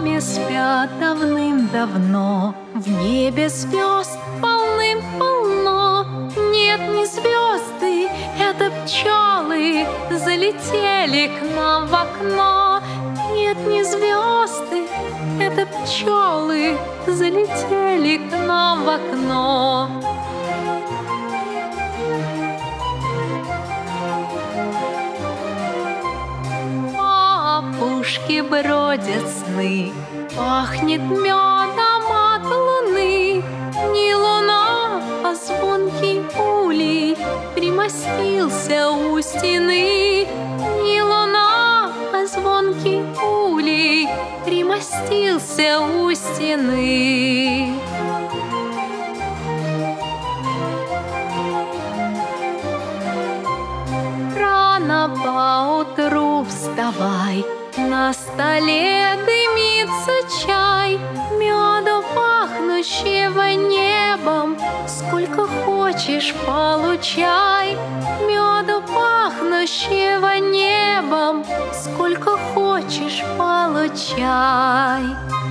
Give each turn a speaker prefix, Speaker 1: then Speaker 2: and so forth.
Speaker 1: доме спят давным-давно, в небе звезд полным-полно. Нет, не звезды, это пчелы залетели к нам в окно. Нет, не звезды, это пчелы залетели к нам в окно. По опушке бродят сны, пахнет медом от луны. Не луна, а звонкий улей примостился у стены. Не луна, а звонкий улей примостился у стены. Рано поутру вставай, на столе дымится чай, меду пахнущего небом, сколько хочешь получай. Меду пахнущего небом, сколько хочешь получай.